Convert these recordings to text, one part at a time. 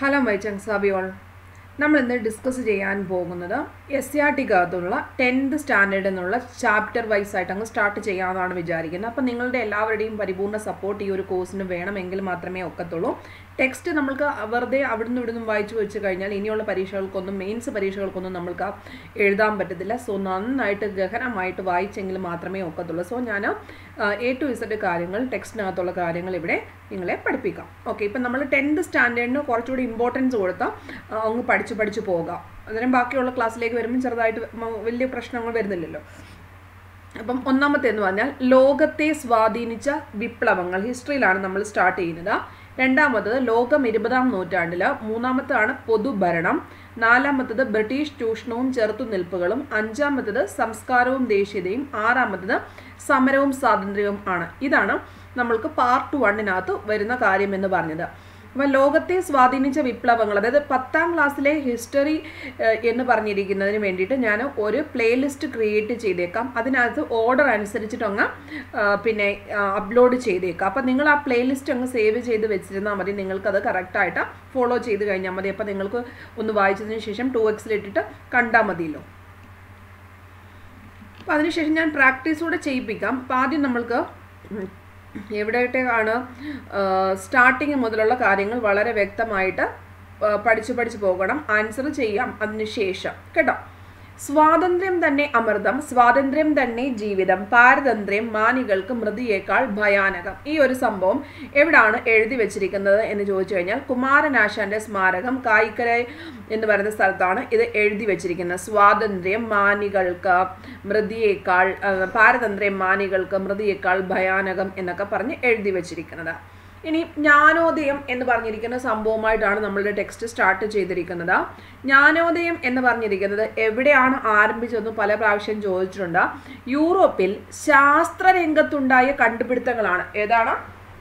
Hello my chunks of you all. നമ്മൾ ഇന്ന് discuss ചെയ്യാൻ പോകുന്നത് SCRT-കകത്തുള്ള 10th സ്റ്റാൻഡേർഡ് എന്നുള്ള ചാപ്റ്റർ വൈസ് ആയിട്ട് അങ്ങ് സ്റ്റാർട്ട് ചെയ്യാമെന്നാണ് വിചാരിക്കുന്നത്. അപ്പോൾ നിങ്ങളുടെ എല്ലാവരുടെയും പരിപൂർണ്ണ സപ്പോർട്ട് ഈ ഒരു കോഴ്സിന് വേണമെങ്കിൽ മാത്രമേ ഒക്കത്തുള്ളൂ. ടെക്സ്റ്റ് നമ്മൾക്ക് വെറുതെ അവിടുന്ന് ഇവിടുന്ന് വായിച്ചു വെച്ച് കഴിഞ്ഞാൽ ഇനിയുള്ള പരീക്ഷകൾക്കൊന്നും മെയിൻസ് പരീക്ഷകൾക്കൊന്നും നമ്മൾക്ക് എഴുതാൻ പറ്റത്തില്ല. സോ നന്നായിട്ട് ഗഹനമായിട്ട് വായിച്ചെങ്കിൽ മാത്രമേ ഒക്കത്തുള്ളൂ. സോ ഞാൻ A to Z കാര്യങ്ങൾ ടെക്സ്റ്റിനകത്തുള്ള കാര്യങ്ങൾ ഇവിടെ നിങ്ങളെ പഠിപ്പിക്കാം. ഓക്കെ, ഇപ്പം നമ്മൾ 10th സ്റ്റാൻഡേർഡിന് കുറച്ചുകൂടി ഇമ്പോർട്ടൻസ് കൊടുത്താൽ അങ്ങ് പഠിച്ചു പോകാം. അന്നേരം ബാക്കിയുള്ള ക്ലാസ്സിലേക്ക് വരുമ്പോൾ ചെറുതായിട്ട് വലിയ പ്രശ്നങ്ങൾ വരുന്നില്ലല്ലോ. അപ്പം ഒന്നാമത്തെ എന്ന് പറഞ്ഞാൽ ലോകത്തെ സ്വാധീനിച്ച വിപ്ലവങ്ങൾ, ഹിസ്റ്ററിയിലാണ് നമ്മൾ സ്റ്റാർട്ട് ചെയ്യുന്നത്. രണ്ടാമത്തത് ലോകം 20ാം നൂറ്റാണ്ടിൽ, മൂന്നാമത്താണ് പൊതുഭരണം, നാലാമത്തത് ബ്രിട്ടീഷ് ചൂഷണവും ചെറുത്തുനിൽപ്പുകളും, അഞ്ചാമത്തത് സംസ്കാരവും ദേശീയതയും, ആറാമത്തത് സമരവും സ്വാതന്ത്ര്യവും ആണ്. ഇതാണ് നമ്മൾക്ക് പാർട്ട് 1-നകത്ത് വരുന്ന കാര്യം എന്ന് പറഞ്ഞത്. അപ്പോൾ ലോകത്തെ സ്വാധീനിച്ച വിപ്ലവങ്ങൾ, അതായത് 10ാം ക്ലാസ്സിലെ ഹിസ്റ്ററി എന്ന് പറഞ്ഞിരിക്കുന്നതിന് വേണ്ടിയിട്ട് ഞാൻ ഒരു പ്ലേലിസ്റ്റ് ക്രിയേറ്റ് ചെയ്തേക്കാം. അതിനകത്ത് ഓർഡർ അനുസരിച്ചിട്ടങ്ങ് പിന്നെ അപ്ലോഡ് ചെയ്തേക്കാം. അപ്പോൾ നിങ്ങൾ ആ പ്ലേലിസ്റ്റ് അങ്ങ് സേവ് ചെയ്ത് വെച്ചിരുന്നാൽ മതി. നിങ്ങൾക്കത് കറക്റ്റായിട്ട് ഫോളോ ചെയ്ത് കഴിഞ്ഞാൽ മതി. അപ്പോൾ നിങ്ങൾക്ക് ഒന്ന് വായിച്ചതിന് ശേഷം 2x കണ്ടാൽ മതിയല്ലോ. അപ്പോൾ അതിനുശേഷം ഞാൻ പ്രാക്ടീസ് കൂടെ ചെയ്യിപ്പിക്കാം. അപ്പോൾ ആദ്യം നമ്മൾക്ക് എവിടെയൊക്കെയാണ് സ്റ്റാർട്ടിങ് മുതലുള്ള കാര്യങ്ങൾ വളരെ വ്യക്തമായിട്ട് പഠിച്ചു പോകണം. ആൻസർ ചെയ്യാം അതിനുശേഷം കേട്ടോ. സ്വാതന്ത്ര്യം തന്നെ അമൃതം, സ്വാതന്ത്ര്യം തന്നെ ജീവിതം, പാരതന്ത്ര്യം മാനികൾക്ക് മൃതിയേക്കാൾ ഭയാനകം. ഈ ഒരു സംഭവം എവിടാണ് എഴുതി വെച്ചിരിക്കുന്നത് എന്ന് ചോദിച്ചു കഴിഞ്ഞാൽ കുമാരനാശാന്റെ സ്മാരകം കായിക്കര എന്ന് പറയുന്ന സ്ഥലത്താണ് ഇത് എഴുതി വെച്ചിരിക്കുന്നത്. സ്വാതന്ത്ര്യം മാനികൾക്ക് മൃതിയേക്കാൾ, പാരതന്ത്ര്യം മാനികൾക്ക് മൃതിയേക്കാൾ ഭയാനകം എന്നൊക്കെ പറഞ്ഞ് എഴുതി വെച്ചിരിക്കുന്നത്. ഇനി ജ്ഞാനോദയം എന്ന് പറഞ്ഞിരിക്കുന്ന സംഭവമായിട്ടാണ് നമ്മളുടെ ടെക്സ്റ്റ് സ്റ്റാർട്ട് ചെയ്തിരിക്കുന്നത്. ജ്ഞാനോദയം എന്ന് പറഞ്ഞിരിക്കുന്നത് എവിടെയാണ് ആരംഭിച്ചതെന്ന് പല പ്രാവശ്യം ചോദിച്ചിട്ടുണ്ട്. യൂറോപ്പിൽ ശാസ്ത്രരംഗത്തുണ്ടായ കണ്ടുപിടുത്തങ്ങളാണ്. ഏതാണ്?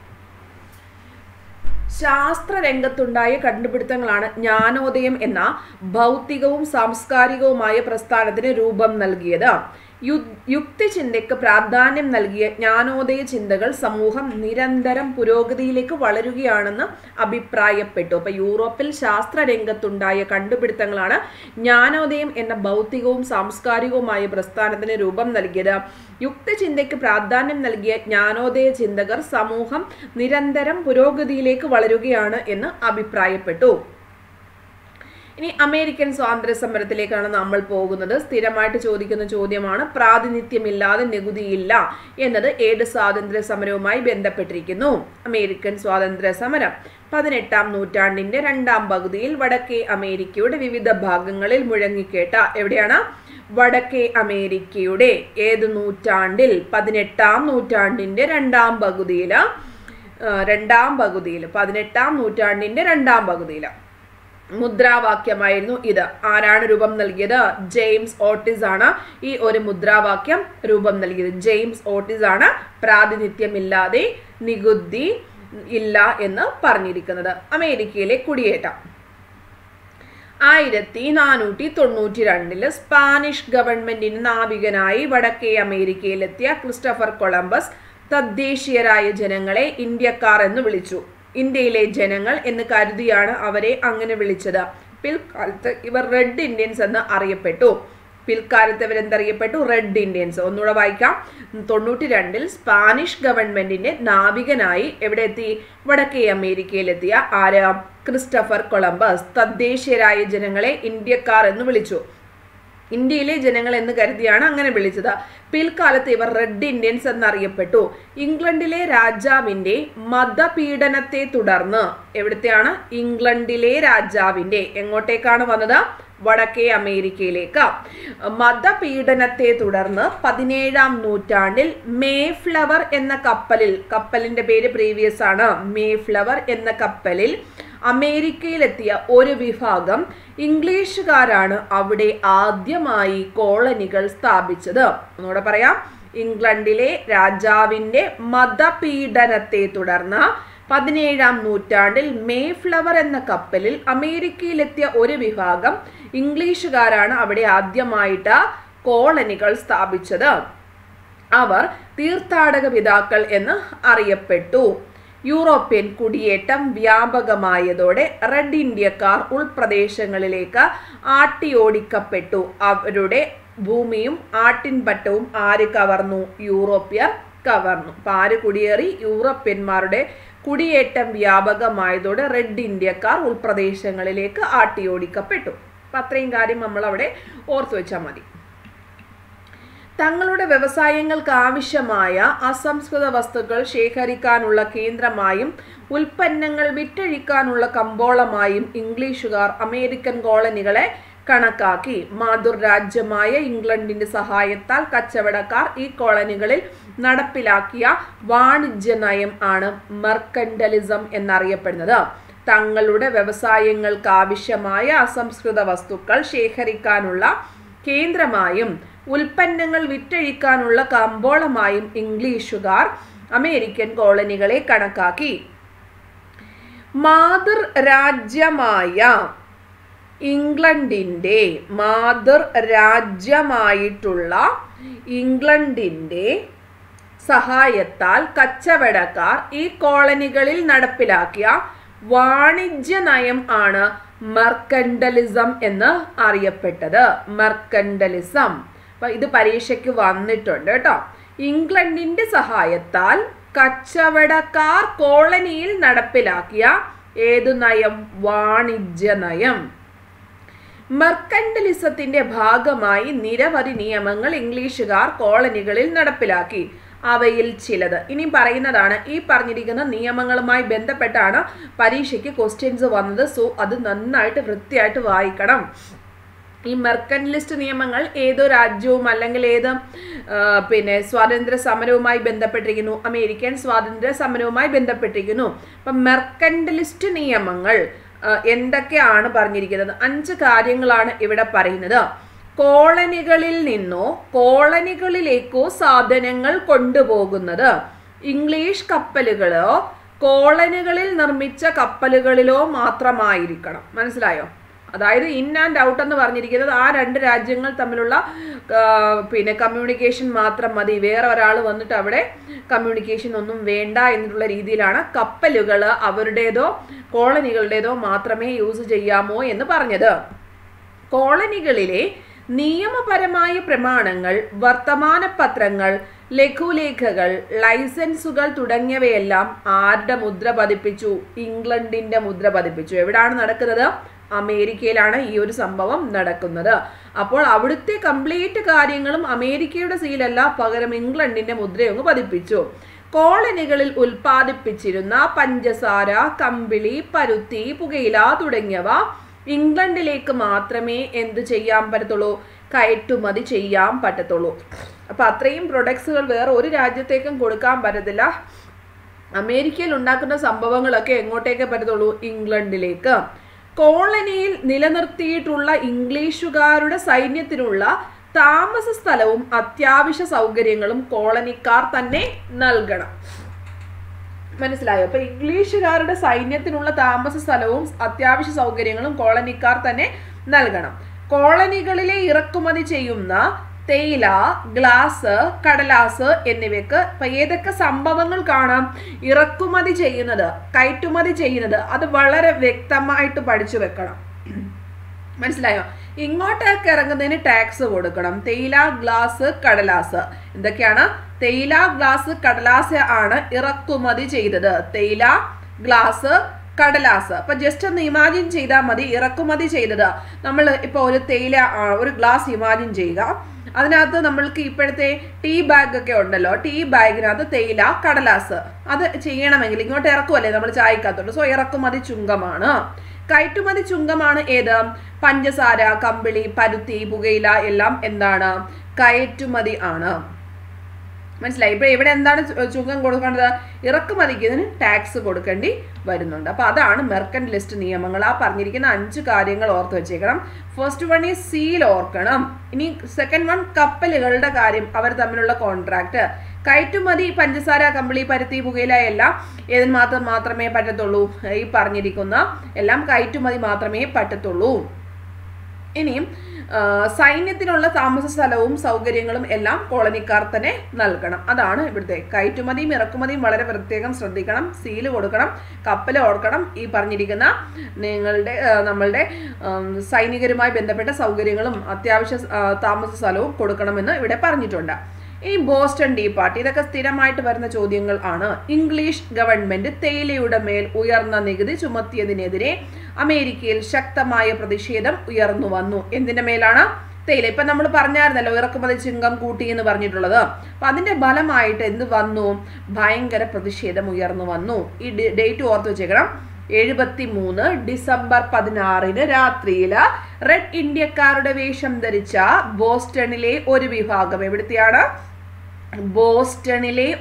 ശാസ്ത്രരംഗത്തുണ്ടായ കണ്ടുപിടുത്തങ്ങളാണ് ജ്ഞാനോദയം എന്ന ഭൗതികവും സാംസ്കാരികവുമായ പ്രസ്ഥാനത്തിന് രൂപം നൽകിയത്. യുക്തിചിന്തയ്ക്ക് പ്രാധാന്യം നൽകിയ ജ്ഞാനോദയ ചിന്തകൾ സമൂഹം നിരന്തരം പുരോഗതിയിലേക്ക് വളരുകയാണെന്ന് അഭിപ്രായപ്പെട്ടു. അപ്പോൾ യൂറോപ്പിൽ ശാസ്ത്രരംഗത്തുണ്ടായ കണ്ടുപിടുത്തങ്ങളാണ് ജ്ഞാനോദയം എന്ന ഭൗതികവും സാംസ്കാരികവുമായ പ്രസ്ഥാനത്തിന് രൂപം നൽകിയത്. യുക്തിചിന്തയ്ക്ക് പ്രാധാന്യം നൽകിയ ജ്ഞാനോദയ ചിന്തകർ സമൂഹം നിരന്തരം പുരോഗതിയിലേക്ക് വളരുകയാണ് എന്ന് അഭിപ്രായപ്പെട്ടു. ഇനി അമേരിക്കൻ സ്വാതന്ത്ര്യ സമരത്തിലേക്കാണ് നമ്മൾ പോകുന്നത്. സ്ഥിരമായിട്ട് ചോദിക്കുന്ന ചോദ്യമാണ്. പ്രാതിനിധ്യമില്ലാതെ നികുതിയില്ല എന്നത് ഏത് സ്വാതന്ത്ര്യ സമരവുമായി ബന്ധപ്പെട്ടിരിക്കുന്നു? അമേരിക്കൻ സ്വാതന്ത്ര്യ സമരം 18ാം നൂറ്റാണ്ടിന്റെ 2ാം പകുതിയിൽ വടക്കേ അമേരിക്കയുടെ വിവിധ ഭാഗങ്ങളിൽ മുഴങ്ങിക്കേട്ട, എവിടെയാണ്? വടക്കേ അമേരിക്കയുടെ ഏത് നൂറ്റാണ്ടിൽ? 18ാം നൂറ്റാണ്ടിന്റെ 2ാം പകുതിയിൽ, 18ാം നൂറ്റാണ്ടിന്റെ 2ാം പകുതിയിൽ മുദ്രാവാക്യമായിരുന്നു ഇത്. ആരാണ് രൂപം നൽകിയത്? ജെയിംസ് ഓട്ടിസ് ആണ് ഈ ഒരു മുദ്രാവാക്യം രൂപം നൽകിയത്. ജെയിംസ് ഓട്ടിസ് ആണ് പ്രാതിനിധ്യമില്ലാതെ നികുതി ഇല്ല എന്ന് പറഞ്ഞിരിക്കുന്നത്. അമേരിക്കയിലെ കുടിയേറ്റം 1492 സ്പാനിഷ് ഗവൺമെന്റിന് നാവികനായി വടക്കേ അമേരിക്കയിലെത്തിയ ക്രിസ്റ്റഫർ കൊളംബസ് തദ്ദേശീയരായ ജനങ്ങളെ ഇന്ത്യക്കാർ എന്ന് വിളിച്ചു. ഇന്ത്യയിലെ ജനങ്ങൾ എന്ന് കരുതിയാണ് അവരെ അങ്ങനെ വിളിച്ചത്. പിൽക്കാലത്ത് ഇവർ റെഡ് ഇന്ത്യൻസ് എന്ന് അറിയപ്പെട്ടു. പിൽക്കാലത്ത് ഇവരെന്തറിയപ്പെട്ടു? Red Indians. ഒന്നുകൂടെ വായിക്കാം. 92 സ്പാനിഷ് ഗവൺമെന്റിന്റെ നാവികനായി എവിടെ എത്തി? വടക്കേ അമേരിക്കയിലെത്തിയ ആര്? ക്രിസ്റ്റഫർ കൊളംബസ് തദ്ദേശീയരായ ജനങ്ങളെ ഇന്ത്യക്കാർ എന്ന് വിളിച്ചു. ഇന്ത്യയിലെ ജനങ്ങൾ എന്ന് കരുതിയാണ് അങ്ങനെ വിളിച്ചത്. പിൽക്കാലത്ത് ഇവർ റെഡ് ഇന്ത്യൻസ് എന്നറിയപ്പെട്ടു. ഇംഗ്ലണ്ടിലെ രാജാവിന്റെ മതപീഡനത്തെ തുടർന്ന്, എവിടത്തെയാണ്? ഇംഗ്ലണ്ടിലെ രാജാവിന്റെ, എങ്ങോട്ടേക്കാണ് വന്നത്? വടക്കേ അമേരിക്കയിലേക്ക്. മതപീഡനത്തെ തുടർന്ന് 17ാം നൂറ്റാണ്ടിൽ മേഫ്ലവർ എന്ന കപ്പലിന്റെ പേര് പ്രീവിയസ് ആണ്. മേഫ്ലവർ എന്ന കപ്പലിൽ അമേരിക്കയിലെത്തിയ ഒരു വിഭാഗം ഇംഗ്ലീഷുകാരാണ് അവിടെ ആദ്യമായി കോളനികൾ സ്ഥാപിച്ചത്. ഒന്നുകൂടെ പറയാം. ഇംഗ്ലണ്ടിലെ രാജാവിന്റെ മതപീഡനത്തെ തുടർന്ന് 17ാം നൂറ്റാണ്ടിൽ മേഫ്ലവർ എന്ന കപ്പലിൽ അമേരിക്കയിലെത്തിയ ഒരു വിഭാഗം ഇംഗ്ലീഷുകാരാണ് അവിടെ ആദ്യമായിട്ട് കോളനികൾ സ്ഥാപിച്ചത്. അവർ തീർത്ഥാടക പിതാക്കൾ എന്ന് അറിയപ്പെട്ടു. യൂറോപ്യൻ കുടിയേറ്റം വ്യാപകമായതോടെ റെഡ് ഇന്ത്യക്കാർ ഉൾപ്രദേശങ്ങളിലേക്ക് ആട്ടിയോടിക്കപ്പെട്ടു. അവരുടെ ഭൂമിയും ആട്ടിൻപറ്റവും ആര് കവർന്നു? യൂറോപ്യർ കവർന്നു. അപ്പം ആര് കുടിയേറി? യൂറോപ്യന്മാരുടെ കുടിയേറ്റം വ്യാപകമായതോടെ റെഡ് ഇന്ത്യക്കാർ ഉൾപ്രദേശങ്ങളിലേക്ക് ആട്ടിയോടിക്കപ്പെട്ടു. അപ്പം അത്രയും കാര്യം നമ്മൾ അവിടെ ഓർത്തു വെച്ചാൽ മതി. തങ്ങളുടെ വ്യവസായങ്ങൾക്ക് ആവശ്യമായ അസംസ്കൃത വസ്തുക്കൾ ശേഖരിക്കാനുള്ള കേന്ദ്രമായും ഉൽപ്പന്നങ്ങൾ വിറ്റഴിക്കാനുള്ള കമ്പോളമായും ഇംഗ്ലീഷുകാർ അമേരിക്കൻ കോളനികളെ കണക്കാക്കി. മാതൃരാജ്യമായ ഇംഗ്ലണ്ടിന്റെ സഹായത്താൽ കച്ചവടക്കാർ ഈ കോളനികളിൽ നടപ്പിലാക്കിയ വാണിജ്യ നയം ആണ് മെർക്കന്റലിസം എന്നറിയപ്പെടുന്നത്. തങ്ങളുടെ വ്യവസായങ്ങൾക്ക് ആവശ്യമായ അസംസ്കൃത വസ്തുക്കൾ ശേഖരിക്കാനുള്ള കേന്ദ്രമായും ഉൽപ്പന്നങ്ങൾ വിറ്റഴിക്കാനുള്ള കമ്പോളമായും ഇംഗ്ലീഷുകാർ അമേരിക്കൻ കോളനികളെ കണക്കാക്കി. മാതൃരാജ്യമായ ഇംഗ്ലണ്ടിന്റെ സഹായത്താൽ കച്ചവടക്കാർ ഈ കോളനികളിൽ നടപ്പിലാക്കിയ വാണിജ്യ നയം ആണ് മെർക്കന്റലിസം എന്ന് അറിയപ്പെട്ടത്. മെർക്കന്റലിസം. അപ്പൊ ഇത് പരീക്ഷയ്ക്ക് വന്നിട്ടുണ്ട് കേട്ടോ. ഇംഗ്ലണ്ടിന്റെ സഹായത്താൽ കച്ചവടക്കാർ കോളനിയിൽ നടപ്പിലാക്കിയ ഏതു നയം? വാണിജ്യ നയം. മെർക്കന്റലിസത്തിന്റെ ഭാഗമായി നിരവധി നിയമങ്ങൾ ഇംഗ്ലീഷുകാർ കോളനികളിൽ നടപ്പിലാക്കി. അവയിൽ ചിലത് ഇനി പറയുന്നതാണ്. ഈ പറഞ്ഞിരിക്കുന്ന നിയമങ്ങളുമായി ബന്ധപ്പെട്ടാണ് പരീക്ഷയ്ക്ക് ക്വസ്റ്റ്യൻസ് വന്നത്. സോ അത് നന്നായിട്ട് വൃത്തിയായിട്ട് വായിക്കണം. ഈ മെർക്കന്റലിസ്റ്റ് നിയമങ്ങൾ ഏതോ രാജ്യവും അല്ലെങ്കിൽ ഏത് സ്വാതന്ത്ര്യ സമരവുമായി ബന്ധപ്പെട്ടിരിക്കുന്നു. അമേരിക്കൻ സ്വാതന്ത്ര്യ സമരവുമായി ബന്ധപ്പെട്ടിരിക്കുന്നു. അപ്പം മെർക്കന്റലിസ്റ്റ് നിയമങ്ങൾ എന്തൊക്കെയാണ് പറഞ്ഞിരിക്കുന്നത്? 5 കാര്യങ്ങളാണ് ഇവിടെ പറയുന്നത്. കോളനികളിൽ നിന്നോ കോളനികളിലേക്കോ സാധനങ്ങൾ കൊണ്ടുപോകുന്നത് ഇംഗ്ലീഷ് കപ്പലുകളോ കോളനികളിൽ നിർമ്മിച്ച കപ്പലുകളിലോ മാത്രമായിരിക്കണം. മനസ്സിലായോ? അതായത് ഇൻ ആൻഡ് ഔട്ട് എന്ന് പറഞ്ഞിരിക്കുന്നത് ആ 2 രാജ്യങ്ങൾ തമ്മിലുള്ള കമ്മ്യൂണിക്കേഷൻ മാത്രം മതി. വേറെ ഒരാൾ വന്നിട്ട് അവിടെ കമ്മ്യൂണിക്കേഷൻ ഒന്നും വേണ്ട എന്നുള്ള രീതിയിലാണ് കപ്പലുകൾ അവരുടേതോ കോളനികളുടേതോ മാത്രമേ യൂസ് ചെയ്യാമോ എന്ന് പറഞ്ഞത്. കോളനികളിലെ നിയമപരമായ പ്രമാണങ്ങൾ, വർത്തമാനപത്രങ്ങൾ, ലഘുലേഖകൾ, ലൈസൻസുകൾ തുടങ്ങിയവയെല്ലാം ആരുടെ മുദ്ര പതിപ്പിച്ചു? ഇംഗ്ലണ്ടിന്റെ മുദ്ര പതിപ്പിച്ചു. എവിടാണ് നടക്കുന്നത്? അമേരിക്കയിലാണ് ഈ ഒരു സംഭവം നടക്കുന്നത്. അപ്പോൾ അവിടുത്തെ കംപ്ലീറ്റ് കാര്യങ്ങളും അമേരിക്കയുടെ സീലല്ല, പകരം ഇംഗ്ലണ്ടിന്റെ മുദ്രയൊന്ന് പതിപ്പിച്ചു. കോളനികളിൽ ഉൽപ്പാദിപ്പിച്ചിരുന്ന പഞ്ചസാര, കമ്പിളി, പരുത്തി, പുകയില തുടങ്ങിയവ ഇംഗ്ലണ്ടിലേക്ക് മാത്രമേ എന്ത് ചെയ്യാൻ പറ്റത്തുള്ളൂ? കയറ്റുമതി ചെയ്യാൻ പറ്റത്തുള്ളൂ. അപ്പൊ അത്രയും പ്രൊഡക്ട്സുകൾ വേറെ ഒരു രാജ്യത്തേക്കും കൊടുക്കാൻ പറ്റത്തില്ല. അമേരിക്കയിൽ ഉണ്ടാക്കുന്ന സംഭവങ്ങളൊക്കെ എങ്ങോട്ടേക്ക് പറ്റത്തുള്ളൂ? ഇംഗ്ലണ്ടിലേക്ക്. കോളനിയിൽ നിലനിർത്തിയിട്ടുള്ള ഇംഗ്ലീഷുകാരുടെ സൈന്യത്തിനുള്ള താമസ സ്ഥലവും അത്യാവശ്യ സൗകര്യങ്ങളും കോളനിക്കാർ തന്നെ നൽകണം. മനസ്സിലായോ? അപ്പൊ ഇംഗ്ലീഷുകാരുടെ സൈന്യത്തിനുള്ള താമസ സ്ഥലവും അത്യാവശ്യ സൗകര്യങ്ങളും കോളനിക്കാർ തന്നെ നൽകണം. കോളനികളിലെ ഇറക്കുമതി ചെയ്യുന്ന തേയില, ഗ്ലാസ്, കടലാസ് എന്നിവയ്ക്ക് ഇപ്പൊ ഏതൊക്കെ സംഭവങ്ങൾ കാണാം? ഇറക്കുമതി ചെയ്യുന്നത്, കയറ്റുമതി ചെയ്യുന്നത്, അത് വളരെ വ്യക്തമായിട്ട് പഠിച്ചു വെക്കണം. മനസ്സിലായോ? ഇങ്ങോട്ടേക്ക് ഇറങ്ങുന്നതിന് ടാക്സ് കൊടുക്കണം. തേയില, ഗ്ലാസ്, കടലാസ് എന്തൊക്കെയാണ്? തേയില, ഗ്ലാസ്, കടലാസ് ആണ് ഇറക്കുമതി ചെയ്തത്. തേയില, ഗ്ലാസ്, കടലാസ്. അപ്പൊ ജസ്റ്റ് ഒന്ന് ഇമാജിൻ ചെയ്താൽ മതി. ഇറക്കുമതി ചെയ്തത് നമ്മൾ ഇപ്പൊ ഒരു തേയില, ഒരു ഗ്ലാസ് ഇമാജിൻ ചെയ്യുക. അതിനകത്ത് നമ്മൾക്ക് ഇപ്പോഴത്തെ ടീ ബാഗ് ഒക്കെ ഉണ്ടല്ലോ, ടീ ബാഗിനകത്ത് തേയില, കടലാസ് അത് ചെയ്യണമെങ്കിൽ ഇങ്ങോട്ട് ഇറക്കുമല്ലേ നമ്മൾ ചായക്കകത്തോട്ട്. സോ ഇറക്കുമതി ചുങ്കമാണ്. കയറ്റുമതി ചുങ്കമാണ് ഏത്? പഞ്ചസാര, കമ്പിളി, പരുത്തി, പുകയില എല്ലാം എന്താണ്? കയറ്റുമതി ആണ്. മനസ്സിലായി? ഇപ്പൊ ഇവിടെ എന്താണ് ചുങ്കം കൊടുക്കേണ്ടത്? ഇറക്കുമതിക്കുന്നതിന് ടാക്സ് കൊടുക്കേണ്ടി വരുന്നുണ്ട്. അപ്പൊ അതാണ് മെർക്കന്റലിസ്റ്റ് നിയമങ്ങൾ. ആ പറഞ്ഞിരിക്കുന്ന 5 കാര്യങ്ങൾ ഓർത്ത് വെച്ചേക്കണം. ഫസ്റ്റ് വൺ ഈ സീൽ ഓർക്കണം. ഇനി സെക്കൻഡ് വൺ കപ്പലുകളുടെ കാര്യം, അവർ തമ്മിലുള്ള കോൺട്രാക്ട്. കയറ്റുമതി പഞ്ചസാര, കമ്പിളി, പരുത്തി, പുകയില എല്ലാം ഏതിന് മാത്രമേ പറ്റത്തുള്ളൂ? ഈ പറഞ്ഞിരിക്കുന്ന എല്ലാം കയറ്റുമതി മാത്രമേ പറ്റത്തുള്ളൂ. ഇനിയും സൈന്യത്തിനുള്ള താമസ സ്ഥലവും സൗകര്യങ്ങളും എല്ലാം കോളനിക്കാർ തന്നെ നൽകണം. അതാണ് ഇവിടുത്തെ കയറ്റുമതിയും ഇറക്കുമതിയും വളരെ പ്രത്യേകം ശ്രദ്ധിക്കണം. സീല് കൊടുക്കണം, കപ്പൽ ഓർക്കണം, ഈ പറഞ്ഞിരിക്കുന്ന നമ്മളുടെ സൈനികരുമായി ബന്ധപ്പെട്ട സൗകര്യങ്ങളും അത്യാവശ്യ താമസ സ്ഥലവും കൊടുക്കണമെന്ന് ഇവിടെ പറഞ്ഞിട്ടുണ്ട്. ഈ ബോസ്റ്റൺ ടീ പാർട്ടി ഇതൊക്കെ സ്ഥിരമായിട്ട് വരുന്ന ചോദ്യങ്ങൾ ആണ്. ഇംഗ്ലീഷ് ഗവൺമെന്റ് തേയിലയുടെ മേൽ ഉയർന്ന നികുതി ചുമത്തിയതിനെതിരെ അമേരിക്കയിൽ ശക്തമായ പ്രതിഷേധം ഉയർന്നു വന്നു. എന്തിന്റെ മേലാണ്? തേയില. ഇപ്പൊ നമ്മൾ പറഞ്ഞായിരുന്നല്ലോ ഇറക്കുമതി ചുങ്കം കൂട്ടി എന്ന് പറഞ്ഞിട്ടുള്ളത്. അപ്പൊ അതിന്റെ ഫലമായിട്ട് എന്ത് വന്നു? ഭയങ്കര പ്രതിഷേധം ഉയർന്നു വന്നു. ഈ ഡേറ്റ് ഓർത്ത് വെച്ചേക്കണം. 73 ഡിസംബർ 16 രാത്രിയിൽ റെഡ് ഇന്ത്യക്കാരുടെ വേഷം ധരിച്ച ബോസ്റ്റണിലെ ഒരു വിഭാഗം, എവിടുത്തെയാണ്? ബോസ്റ്റണിലെ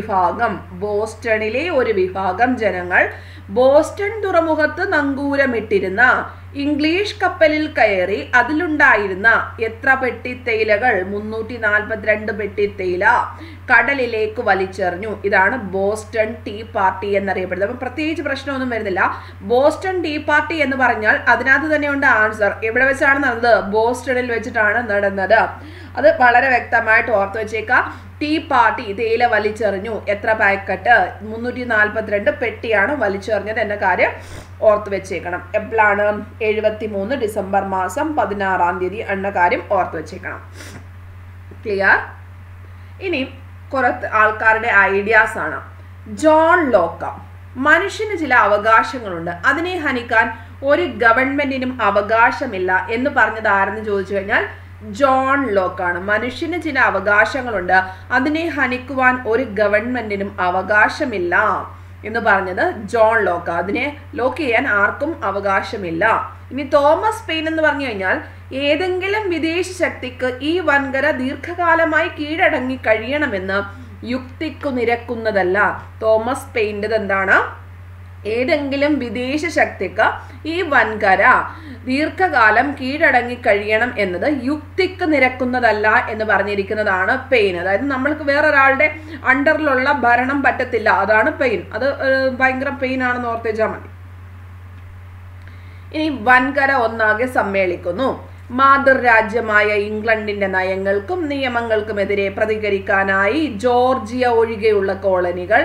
ഒരു വിഭാഗം ജനങ്ങൾ ബോസ്റ്റൺ തുറമുഖത്ത് നങ്കൂരമിട്ടിരുന്ന ഇംഗ്ലീഷ് കപ്പലിൽ കയറി അതിലുണ്ടായിരുന്ന എത്ര പെട്ടി തേയിലകൾ? 342 പെട്ടി തേയില കടലിലേക്ക് വലിച്ചെറിഞ്ഞു. ഇതാണ് ബോസ്റ്റൺ ടീ പാർട്ടി എന്നറിയപ്പെടുന്നത്. അപ്പം പ്രത്യേകിച്ച് പ്രശ്നമൊന്നും വരുന്നില്ല. ബോസ്റ്റൺ ടീ പാർട്ടി എന്ന് പറഞ്ഞാൽ അതിനകത്ത് തന്നെയുണ്ട് ആൻസർ. എവിടെ വെച്ചാണ് നടന്നത്? ബോസ്റ്റണിൽ വെച്ചിട്ടാണ് നടന്നത്. അത് വളരെ വ്യക്തമായിട്ട് ഓർത്ത് വെച്ചേക്കാം. ടീ പാർട്ടി തേയില വലിച്ചെറിഞ്ഞു. എത്ര പാക്കറ്റ്? 342 പെട്ടിയാണ് വലിച്ചെറിഞ്ഞത് എന്ന കാര്യം ഓർത്ത് വെച്ചേക്കണം. എപ്പോഴാണ്? 73 ഡിസംബർ മാസം 16 എന്ന കാര്യം ഓർത്ത് വെച്ചേക്കണം. ക്ലിയർ? ഇനി കുറെ ആൾക്കാരുടെ ഐഡിയാസ് ആണ്. ജോൺ ലോക്ക്, മനുഷ്യന് ചില അവകാശങ്ങളുണ്ട്, അതിനെ ഹനിക്കാൻ ഒരു ഗവൺമെന്റിനും അവകാശമില്ല എന്ന് പറഞ്ഞത് ആരെന്ന് ചോദിച്ചു കഴിഞ്ഞാൽ ജോൺ ലോക്കാണ്. മനുഷ്യന് ചില അവകാശങ്ങളുണ്ട്, അതിനെ ഹനിക്കുവാൻ ഒരു ഗവൺമെന്റിനും അവകാശമില്ല എന്ന് പറഞ്ഞത് ജോൺ ലോക്ക്. അതിനെ ലോക്ക് ചെയ്യാൻ ആർക്കും അവകാശമില്ല. ഇനി തോമസ് പെയിൻ എന്ന് പറഞ്ഞു കഴിഞ്ഞാൽ ഏതെങ്കിലും വിദേശ ശക്തിക്ക് ഈ വൻകര ദീർഘകാലമായി കീഴടങ്ങി കഴിയണമെന്ന് യുക്തിക്കു നിരക്കുന്നതല്ല. തോമസ് പെയിന്റത് എന്താണ്? ഏതെങ്കിലും വിദേശ ശക്തിക്ക് ഈ വൻകര ദീർഘകാലം കീഴടങ്ങി കഴിയണം എന്നത് യുക്തിക്ക് നിരക്കുന്നതല്ല എന്ന് പറഞ്ഞിരിക്കുന്നതാണ് പെയിൻ. അതായത് നമ്മൾക്ക് വേറൊരാളുടെ അണ്ടറിലുള്ള ഭരണം പറ്റത്തില്ല, അതാണ് പെയിൻ. അത് ഭയങ്കര പെയിൻ ആണെന്ന് ഓർത്തേച്ചാൽ മതി. ഇനി വൻകര ഒന്നാകെ സമ്മേളിക്കുന്നു. മാതൃരാജ്യമായ ഇംഗ്ലണ്ടിന്റെ നയങ്ങൾക്കും നിയമങ്ങൾക്കുമെതിരെ പ്രതികരിക്കാനായി ജോർജിയ ഒഴികെയുള്ള കോളനികൾ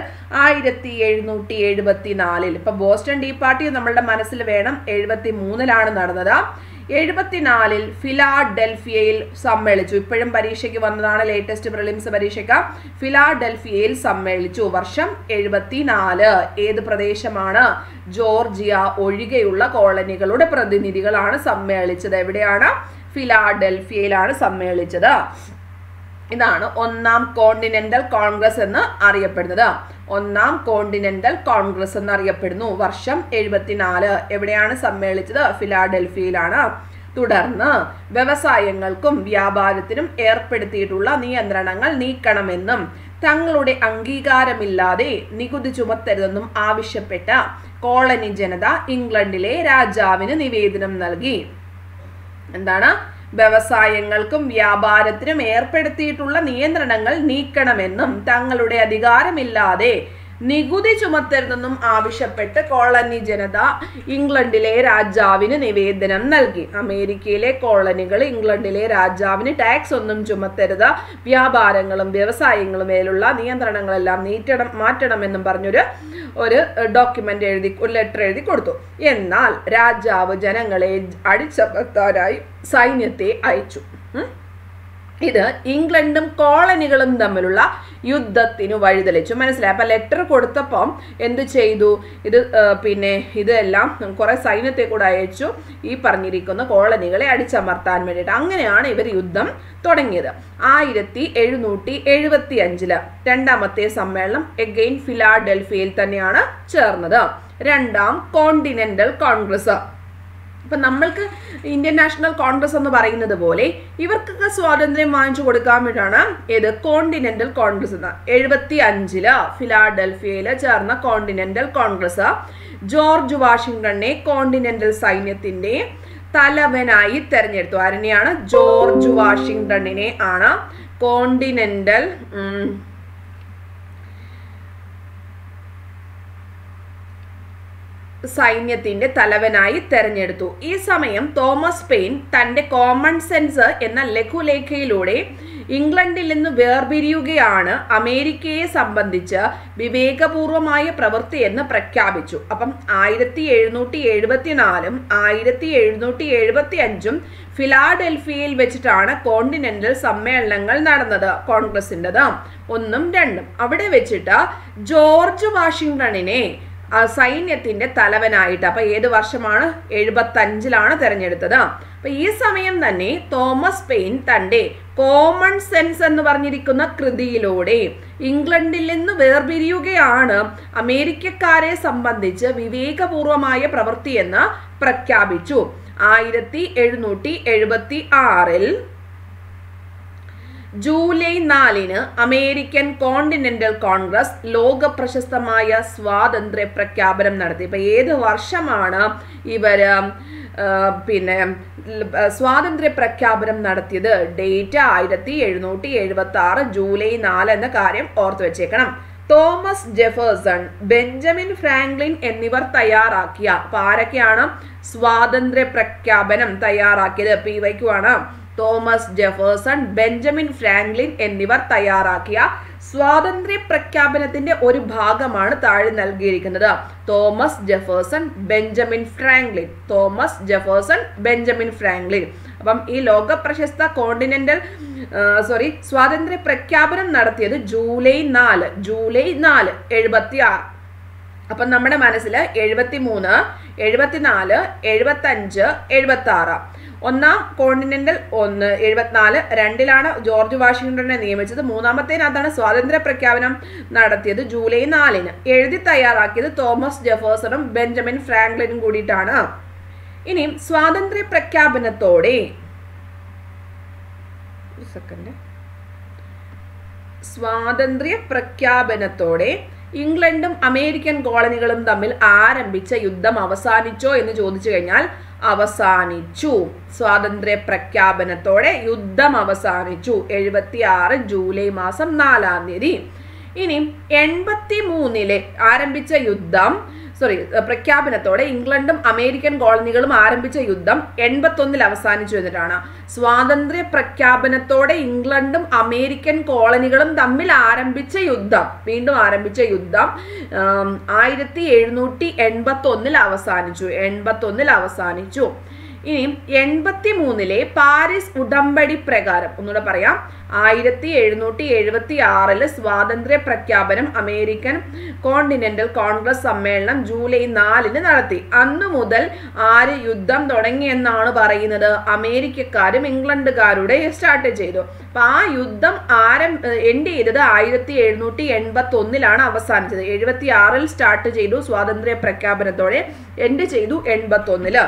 1774 ഇപ്പൊ ബോസ്റ്റൺ ടീ പാർട്ടി നമ്മളുടെ മനസ്സിൽ വേണം. 73 നടന്നത്. 74 ഫിലാഡൽഫിയയിൽ സമ്മേളിച്ചു. ഇപ്പോഴും പരീക്ഷയ്ക്ക് വന്നതാണ്, ലേറ്റസ്റ്റ് പ്രിലിംസ് പരീക്ഷയ്ക്ക്. ഫിലാഡൽഫിയയിൽ സമ്മേളിച്ചു. വർഷം 74. ഏത് പ്രദേശമാണ്? ജോർജിയ ഒഴികെയുള്ള കോളനികളുടെ പ്രതിനിധികളാണ് സമ്മേളിച്ചത്. എവിടെയാണ്? ഫിലാഡൽഫിയയിലാണ് സമ്മേളിച്ചത്. ഇതാണ് ഒന്നാം കോണ്ടിനെന്റൽ കോൺഗ്രസ് എന്ന് അറിയപ്പെടുന്നത്. ഒന്നാം കോണ്ടിനെന്റൽ കോൺഗ്രസ് എന്നറിയപ്പെടുന്നു. വർഷം 74. എവിടെയാണ് സമ്മേളിച്ചത്? ഫിലാഡൽഫിയയിലാണ്. തുടർന്ന് വ്യവസായങ്ങൾക്കും വ്യാപാരത്തിനും ഏർപ്പെടുത്തിയിട്ടുള്ള നിയന്ത്രണങ്ങൾ നീക്കണമെന്നും തങ്ങളുടെ അംഗീകാരമില്ലാതെ നികുതി ചുമത്തരുതെന്നും ആവശ്യപ്പെട്ട കോളനി ജനത ഇംഗ്ലണ്ടിലെ രാജാവിന് നിവേദനം നൽകി. എന്താണ്? വ്യവസായങ്ങൾക്കും വ്യാപാരത്തിനും ഏർപ്പെടുത്തിയിട്ടുള്ള നിയന്ത്രണങ്ങൾ നീക്കണമെന്നും തങ്ങളുടെ അധികാരമില്ലാതെ നികുതി ചുമത്തരുതെന്നും ആവശ്യപ്പെട്ട് കോളനി ജനത ഇംഗ്ലണ്ടിലെ രാജാവിന് നിവേദനം നൽകി. അമേരിക്കയിലെ കോളനികൾ ഇംഗ്ലണ്ടിലെ രാജാവിന് ടാക്സ് ഒന്നും ചുമത്തരുത്, വ്യാപാരങ്ങളും വ്യവസായങ്ങളും മേലുള്ള നിയന്ത്രണങ്ങളെല്ലാം മാറ്റണമെന്നും പറഞ്ഞൊരു ഡോക്യുമെന്റ് എഴുതി, ഒരു ലെറ്റർ എഴുതി കൊടുത്തു. എന്നാൽ രാജാവ് ജനങ്ങളെ അടിച്ചമർത്താനായി സൈന്യത്തെ അയച്ചു. ഇത് ഇംഗ്ലണ്ടും കോളനികളും തമ്മിലുള്ള യുദ്ധത്തിന് വഴിതെളിച്ചു. മനസ്സിലായി? അപ്പൊ ലെറ്റർ കൊടുത്തപ്പം എന്ത് ചെയ്തു? ഇതെല്ലാം കുറെ സൈന്യത്തെ കൂടെ അയച്ചു ഈ പറഞ്ഞിരിക്കുന്ന കോളനികളെ അടിച്ചമർത്താൻ വേണ്ടിയിട്ട്. അങ്ങനെയാണ് ഇവർ യുദ്ധം തുടങ്ങിയത്. 1775 രണ്ടാമത്തെ സമ്മേളനം എഗെയിൻ ഫിലാഡൽഫിയയിൽ തന്നെയാണ് ചേർന്നത്. രണ്ടാം കോണ്ടിനെന്റൽ കോൺഗ്രസ്. അപ്പൊ നമ്മൾക്ക് ഇന്ത്യൻ നാഷണൽ കോൺഗ്രസ് എന്ന് പറയുന്നത് പോലെ ഇവർക്കൊക്കെ സ്വാതന്ത്ര്യം വാങ്ങിച്ചു കൊടുക്കാൻ വേണ്ടിയാണ് ഏത് കോണ്ടിനെന്റൽ കോൺഗ്രസ് എന്ന്. 75 ഫിലാഡൽഫിയയിൽ ചേർന്ന കോണ്ടിനെന്റൽ കോൺഗ്രസ് ജോർജ് വാഷിംഗ്ടണിനെ കോണ്ടിനെന്റൽ സൈന്യത്തിന്റെ തലവനായി തെരഞ്ഞെടുത്തു. ആരെയാണ്? ജോർജ് വാഷിംഗ്ടണിനെ ആണ് കോണ്ടിനെന്റൽ സൈന്യത്തിന്റെ തലവനായി തെരഞ്ഞെടുത്തു. ഈ സമയം തോമസ് പെയിൻ തന്റെ കോമൺ സെൻസ് എന്ന ലഘുലേഖയിലൂടെ ഇംഗ്ലണ്ടിൽ നിന്ന് വേർപിരിയുകയാണ് അമേരിക്കയെ സംബന്ധിച്ച് വിവേകപൂർവമായ പ്രവൃത്തി എന്ന് പ്രഖ്യാപിച്ചു. അപ്പം 1774 1775 ഫിലാഡൽഫിയയിൽ വെച്ചിട്ടാണ് കോണ്ടിനെന്റൽ സമ്മേളനങ്ങൾ നടന്നത്, കോൺഗ്രസിൻ്റെത് 1ഉം 2ഉം. അവിടെ വെച്ചിട്ട് ജോർജ് വാഷിംഗ്ടണിനെ സൈന്യത്തിന്റെ തലവനായിട്ട്, അപ്പൊ ഏത് വർഷമാണ്? 75 തെരഞ്ഞെടുത്തത്. അപ്പൊ ഈ സമയം തന്നെ തോമസ് പെയിൻ തന്റെ കോമൺ സെൻസ് എന്ന് പറഞ്ഞിരിക്കുന്ന കൃതിയിലൂടെ ഇംഗ്ലണ്ടിൽ നിന്ന് വേർപിരിയുകയാണ് അമേരിക്കക്കാരെ സംബന്ധിച്ച് വിവേകപൂർവമായ പ്രവൃത്തി എന്ന് പ്രഖ്യാപിച്ചു. 1776 ജൂലൈ 4 അമേരിക്കൻ കോണ്ടിനെന്റൽ കോൺഗ്രസ് ലോക പ്രശസ്തമായ സ്വാതന്ത്ര്യ പ്രഖ്യാപനം നടത്തി. ഇപ്പൊ ഏത് വർഷമാണ് ഇവര് സ്വാതന്ത്ര്യ പ്രഖ്യാപനം നടത്തിയത്? ഡേറ്റ് 1776 ജൂലൈ 4 എന്ന കാര്യം ഓർത്തു വെച്ചേക്കണം. തോമസ് ജെഫേഴ്സൺ, ബെഞ്ചമിൻ ഫ്രാങ്ക്ലിൻ എന്നിവർ തയ്യാറാക്കിയ, അപ്പൊ ആരൊക്കെയാണ് സ്വാതന്ത്ര്യ പ്രഖ്യാപനം തയ്യാറാക്കിയത്? PYQ ആണ്. തോമസ് ജെഫേഴ്സൺ, ബെഞ്ചമിൻ ഫ്രാങ്ക്ലിൻ എന്നിവർ തയ്യാറാക്കിയ സ്വാതന്ത്ര്യ പ്രഖ്യാപനത്തിന്റെ ഒരു ഭാഗമാണ് താഴെ നൽകിയിരിക്കുന്നത്. Thomas Jefferson, Benjamin Franklin. Thomas Jefferson, Benjamin Franklin. അപ്പം ഈ ലോക പ്രശസ്ത സ്വാതന്ത്ര്യ പ്രഖ്യാപനം നടത്തിയത് ജൂലൈ 4 76. അപ്പം നമ്മുടെ മനസ്സിൽ 73, 74, 75, 76. ഒന്നാം കോണ്ടിനെന്റൽ 74, 2ലാണ് ജോർജ് വാഷിംഗ്ടണിനെ നിയമിച്ചത്, 3ാമത്തേനകത്താണ് സ്വാതന്ത്ര്യ പ്രഖ്യാപനം നടത്തിയത് ജൂലൈ 4. എഴുതി തയ്യാറാക്കിയത് തോമസ് ജെഫേഴ്സണും ബെഞ്ചമിൻ ഫ്രാങ്ക്ലിനും കൂടിയിട്ടാണ്. ഇനി സ്വാതന്ത്ര്യ പ്രഖ്യാപനത്തോടെ ഇംഗ്ലണ്ടും അമേരിക്കൻ കോളനികളും തമ്മിൽ ആരംഭിച്ച യുദ്ധം അവസാനിച്ചോ എന്ന് ചോദിച്ചു കഴിഞ്ഞാൽ അവസാനിച്ചു. സ്വാതന്ത്ര്യ പ്രഖ്യാപനത്തോടെ യുദ്ധം അവസാനിച്ചു. 76 ജൂലൈ 4. ഇനി 83 ആരംഭിച്ച യുദ്ധം പ്രഖ്യാപനത്തോടെ ഇംഗ്ലണ്ടും അമേരിക്കൻ കോളനികളും ആരംഭിച്ച യുദ്ധം 81 അവസാനിച്ചു എന്നിട്ടാണ്. സ്വാതന്ത്ര്യ പ്രഖ്യാപനത്തോടെ ഇംഗ്ലണ്ടും അമേരിക്കൻ കോളനികളും തമ്മിൽ ആരംഭിച്ച യുദ്ധം, വീണ്ടും ആരംഭിച്ച യുദ്ധം 1781 അവസാനിച്ചു. ഇനി 83 പാരീസ് ഉടമ്പടി പ്രകാരം, ഒന്നുകൂടെ പറയാം, 1776 സ്വാതന്ത്ര്യ പ്രഖ്യാപനം അമേരിക്കൻ കോണ്ടിനെന്റൽ കോൺഗ്രസ് സമ്മേളനം ജൂലൈ 4 നടത്തി. അന്നു മുതൽ ആര് യുദ്ധം തുടങ്ങിയെന്നാണ് പറയുന്നത്? അമേരിക്കക്കാരും ഇംഗ്ലണ്ടുകാരുടെ സ്റ്റാർട്ട് ചെയ്തു. അപ്പൊ ആ യുദ്ധം എൻഡ് ചെയ്തത് 1781 അവസാനിച്ചത്. 76 സ്റ്റാർട്ട് ചെയ്തു സ്വാതന്ത്ര്യ പ്രഖ്യാപനത്തോടെ, എൻഡ് ചെയ്തു 81.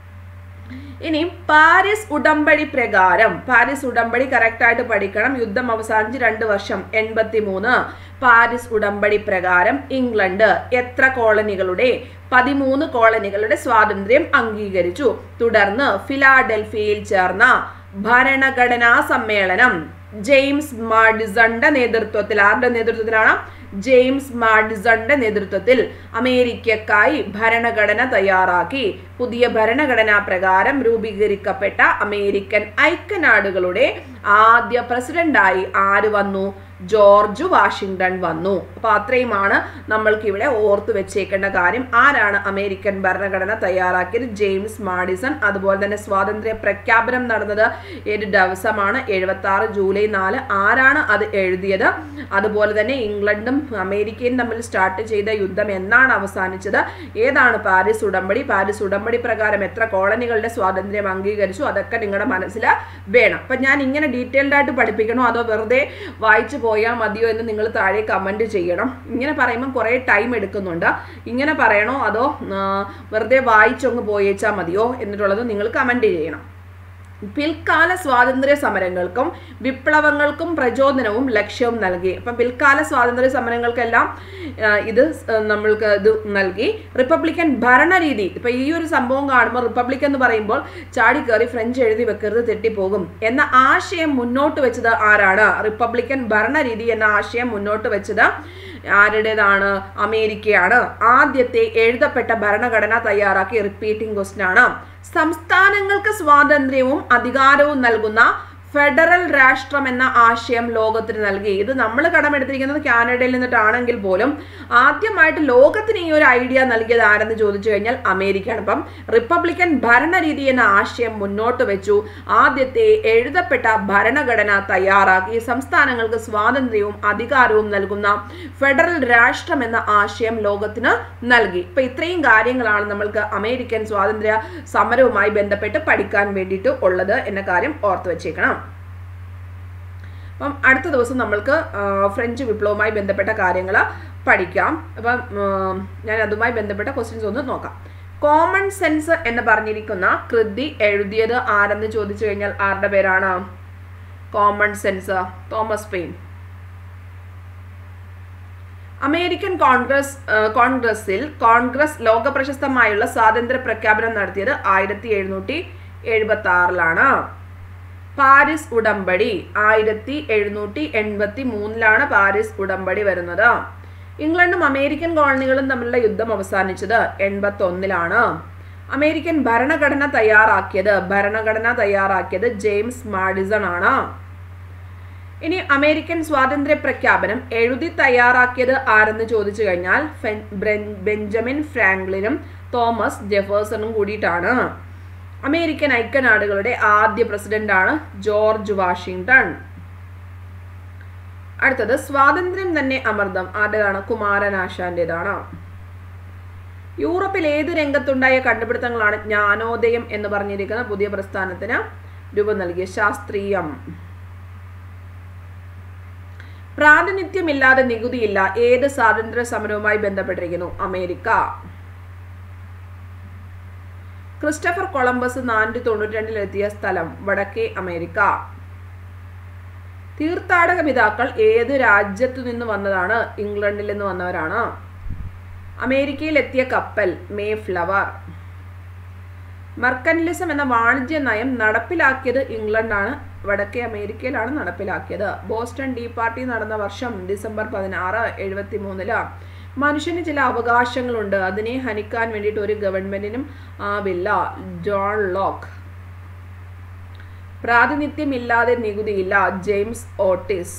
ഇനി പാരീസ് ഉടമ്പടി പ്രകാരം, പാരീസ് ഉടമ്പടി കറക്റ്റ് ആയിട്ട് പഠിക്കണം. യുദ്ധം അവസാനിച്ച് 2 വർഷം, 83. പാരീസ് ഉടമ്പടി പ്രകാരം ഇംഗ്ലണ്ട് എത്ര കോളനികളുടെ? 13 കോളനികളുടെ സ്വാതന്ത്ര്യം അംഗീകരിച്ചു. തുടർന്ന് ഫിലാഡൽഫിയയിൽ ചേർന്ന ഭരണഘടനാ സമ്മേളനം ജെയിംസ് മാഡിസന്റെ നേതൃത്വത്തിൽ, ആരുടെ നേതൃത്വത്തിലാണ്? ജെയിംസ് മാഡിസന്റെ നേതൃത്വത്തിൽ അമേരിക്കക്കായി ഭരണഘടന തയ്യാറാക്കി. പുതിയ ഭരണഘടനാ പ്രകാരം രൂപീകരിക്കപ്പെട്ട അമേരിക്കൻ ഐക്യനാടുകളുടെ ആദ്യ പ്രസിഡന്റായി ആര് വന്നു? ജോർജ് വാഷിംഗ്ടൺ വന്നു. അപ്പൊ അത്രയുമാണ് നമ്മൾക്ക് ഇവിടെ ഓർത്തു വെച്ചേക്കേണ്ട കാര്യം. ആരാണ് അമേരിക്കൻ ഭരണഘടന തയ്യാറാക്കിയത്? James Madison. അതുപോലെ തന്നെ സ്വാതന്ത്ര്യ പ്രഖ്യാപനം നടന്നത് ഏത് ദിവസമാണ്? 76 ജൂലൈ 4. ആരാണ് അത് എഴുതിയത്? അതുപോലെ തന്നെ ഇംഗ്ലണ്ടും അമേരിക്കയും തമ്മിൽ സ്റ്റാർട്ട് ചെയ്ത യുദ്ധം എന്നാണ് അവസാനിച്ചത്? ഏതാണ് പാരീസ് ഉടമ്പടി? പാരീസ് ഉടമ്പടി പ്രകാരം എത്ര കോളനികളുടെ സ്വാതന്ത്ര്യം അംഗീകരിച്ചു? അതൊക്കെ നിങ്ങളുടെ മനസ്സിൽ വേണം. അപ്പൊ ഞാൻ ഇങ്ങനെ ഡീറ്റെയിൽഡ് ആയിട്ട് പഠിപ്പിക്കണോ അതോ വെറുതെ വായിച്ചു പോയാൽ മതിയോ എന്ന് നിങ്ങൾ താഴെ കമന്റ് ചെയ്യണം. ഇങ്ങനെ പറയുമ്പോൾ കുറേ ടൈം എടുക്കുന്നുണ്ട്. ഇങ്ങനെ പറയണോ അതോ വെറുതെ വായിച്ചൊന്ന് പോയേച്ചാൽ മതിയോ എന്നിട്ടുള്ളത് നിങ്ങൾ കമന്റ് ചെയ്യണം. പിൽക്കാല സ്വാതന്ത്ര്യ സമരങ്ങൾക്കും വിപ്ലവങ്ങൾക്കും പ്രചോദനവും ലക്ഷ്യവും നൽകി. അപ്പം പിൽക്കാല സ്വാതന്ത്ര്യ സമരങ്ങൾക്കെല്ലാം നമ്മൾക്ക് ഇത് നൽകി. റിപ്പബ്ലിക്കൻ ഭരണരീതി, ഇപ്പം ഈ ഒരു സംഭവം കാണുമ്പോൾ റിപ്പബ്ലിക് എന്ന് പറയുമ്പോൾ ചാടിക്കയറി ഫ്രഞ്ച് എഴുതി വെക്കരുത്, തെറ്റിപ്പോകും എന്ന ആശയം മുന്നോട്ട് വെച്ചത് ആരാണ്? റിപ്പബ്ലിക്കൻ ഭരണരീതി എന്ന ആശയം മുന്നോട്ട് വെച്ചത് ആരുടേതാണ്? അമേരിക്കയാണ്. ആദ്യത്തെ എഴുതപ്പെട്ട ഭരണഘടന തയ്യാറാക്കി റിപ്പീറ്റിംഗ് ക്വസ്റ്റ്യൻ ആണ്. സംസ്ഥാനങ്ങൾക്ക് സ്വാതന്ത്ര്യവും അധികാരവും നൽകുന്ന ഫെഡറൽ രാഷ്ട്രം എന്ന ആശയം ലോകത്തിന് നൽകി. ഇത് നമ്മൾ കടമെടുത്തിരിക്കുന്നത് കാനഡയിൽ നിന്നിട്ടാണെങ്കിൽ പോലും ആദ്യമായിട്ട് ലോകത്തിന് ഈ ഒരു ഐഡിയ നൽകിയത് ആരെന്ന് ചോദിച്ചു കഴിഞ്ഞാൽ അമേരിക്കയാണ്. അപ്പം റിപ്പബ്ലിക്കൻ ഭരണരീതി എന്ന ആശയം മുന്നോട്ട് വെച്ചു. ആദ്യത്തെ എഴുതപ്പെട്ട ഭരണഘടന തയ്യാറാക്കി സംസ്ഥാനങ്ങൾക്ക് സ്വാതന്ത്ര്യവും അധികാരവും നൽകുന്ന ഫെഡറൽ രാഷ്ട്രം എന്ന ആശയം ലോകത്തിന് നൽകി. ഇപ്പൊ ഇത്രയും കാര്യങ്ങളാണ് നമ്മൾക്ക് അമേരിക്കൻ സ്വാതന്ത്ര്യ സമരവുമായി ബന്ധപ്പെട്ട് പഠിക്കാൻ വേണ്ടിയിട്ട് ഉള്ളത് എന്ന കാര്യം ഓർത്തു വെച്ചേക്കണം. അപ്പം അടുത്ത ദിവസം നമ്മൾക്ക് ഫ്രഞ്ച് വിപ്ലവവുമായി ബന്ധപ്പെട്ട കാര്യങ്ങൾ പഠിക്കാം. അപ്പം ഞാൻ അതുമായി ബന്ധപ്പെട്ട ക്വസ്റ്റ്യൻസ് ഒന്ന് നോക്കാം. കോമൺ സെൻസ് എന്ന് പറഞ്ഞിരിക്കുന്ന കൃതി എഴുതിയത് ആരെന്ന് ചോദിച്ചു കഴിഞ്ഞാൽ ആരുടെ പേരാണ്? Common Sense Thomas Paine. American കോൺഗ്രസിൽ കോൺഗ്രസ് ലോക പ്രശസ്തമായുള്ള സ്വാതന്ത്ര്യ പ്രഖ്യാപനം നടത്തിയത് 1776 പാരീസ് ഉടമ്പടി 1783 പാരീസ് ഉടമ്പടി വരുന്നത്. ഇംഗ്ലണ്ടും അമേരിക്കൻ കോളനികളും തമ്മിലുള്ള യുദ്ധം അവസാനിച്ചത് 81 അമേരിക്കൻ ഭരണഘടന തയ്യാറാക്കിയത് ജെയിംസ് മാഡിസൺ ആണ്. ഇനി അമേരിക്കൻ സ്വാതന്ത്ര്യ പ്രഖ്യാപനം എഴുതി തയ്യാറാക്കിയത് ആരെന്ന് ചോദിച്ചു കഴിഞ്ഞാൽ ബെഞ്ചമിൻ ഫ്രാങ്ക്ലിനും തോമസ് ജെഫേഴ്സണും കൂടിയിട്ടാണ്. അമേരിക്കൻ ഐക്യനാടുകളുടെ ആദ്യ പ്രസിഡന്റാണ് ജോർജ് വാഷിംഗ്ടൺ. അടുത്തത് സ്വാതന്ത്ര്യം തന്നെ അമൃതം ആരുടേതാണ്? കുമാരനാശാന്റേതാണ്. യൂറോപ്പിൽ ഏത് രംഗത്തുണ്ടായ കണ്ടുപിടുത്തങ്ങളാണ് ജ്ഞാനോദയം എന്ന് പറഞ്ഞിരിക്കുന്ന പുതിയ പ്രസ്ഥാനത്തിന് രൂപം നൽകിയ? ശാസ്ത്രീയം. പ്രാതിനിധ്യമില്ലാതെ നികുതിയില്ല ഏത് സ്വാതന്ത്ര്യ സമരവുമായി ബന്ധപ്പെട്ടിരിക്കുന്നു? അമേരിക്ക. ക്രിസ്റ്റഫർ കൊളംബസ് 492 എത്തിയ സ്ഥലം വടക്കേ അമേരിക്ക. തീർത്ഥാടക പിതാക്കൾ ഏത് രാജ്യത്തു നിന്ന് വന്നതാണ്? ഇംഗ്ലണ്ടിൽ നിന്ന് വന്നവരാണ്. അമേരിക്കയിൽ എത്തിയ കപ്പൽ മേഫ്ലവർ. മെർക്കന്റിലിസം എന്ന വാണിജ്യ നയം നടപ്പിലാക്കിയത് ഇംഗ്ലണ്ടാണ്, വടക്കേ അമേരിക്കയിലാണ് നടപ്പിലാക്കിയത്. ബോസ്റ്റൺ ടീ പാർട്ടി നടന്ന വർഷം ഡിസംബർ 16, 73. മനുഷ്യന് ചില അവകാശങ്ങളുണ്ട്, അതിനെ ഹനിക്കാൻ വേണ്ടിയിട്ട് ഒരു ഗവൺമെന്റിനും ആവില്ല. John Locke. പ്രാതിനിധ്യമില്ലാതെ നികുതിയില്ല. James Otis.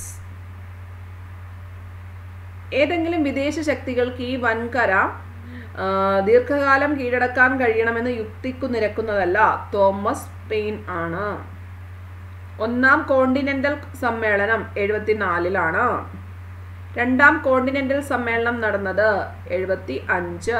ഏതെങ്കിലും വിദേശ ശക്തികൾക്ക് ഈ വൻകര ദീർഘകാലം കീഴടക്കാൻ കഴിയണമെന്ന് യുക്തിക്കു നിരക്കുന്നതല്ല. തോമസ് പെയിൻ ആണ്. ഒന്നാം കോണ്ടിനെന്റൽ സമ്മേളനം 74. രണ്ടാം കോണ്ടിനെന്റൽ സമ്മേളനം നടന്നത് 75.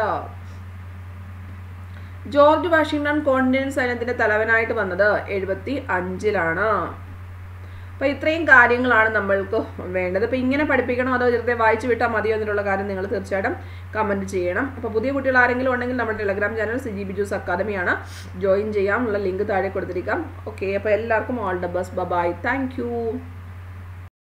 ജോർജ് വാഷിംഗ്ടൺ കോണ്ടിനെന്റൽ സൈന്യത്തിന്റെ തലവനായിട്ട് വന്നത് 75. അപ്പോൾ ഇത്രയും കാര്യങ്ങളാണ് നമ്മൾക്ക് വേണ്ടത്. അപ്പോൾ ഇങ്ങനെ പഠിപ്പിക്കണോ അതോ വെറുതെ വായിച്ചു വിട്ടാൽ മതിയോ എന്നുള്ള കാര്യം നിങ്ങൾ തീർച്ചയായിട്ടും കമൻറ്റ് ചെയ്യണം. അപ്പോൾ പുതിയ കുട്ടികൾ ആരെങ്കിലും ഉണ്ടെങ്കിൽ നമ്മുടെ ടെലഗ്രാം ചാനൽ CG ബിജൂസ് അക്കാദമിയാണ്, ജോയിൻ ചെയ്യാം. ഉള്ള ലിങ്ക് താഴെ കൊടുത്തിരിക്കാം. ഓക്കെ, അപ്പോൾ എല്ലാവർക്കും all the best. Bye. Thank U.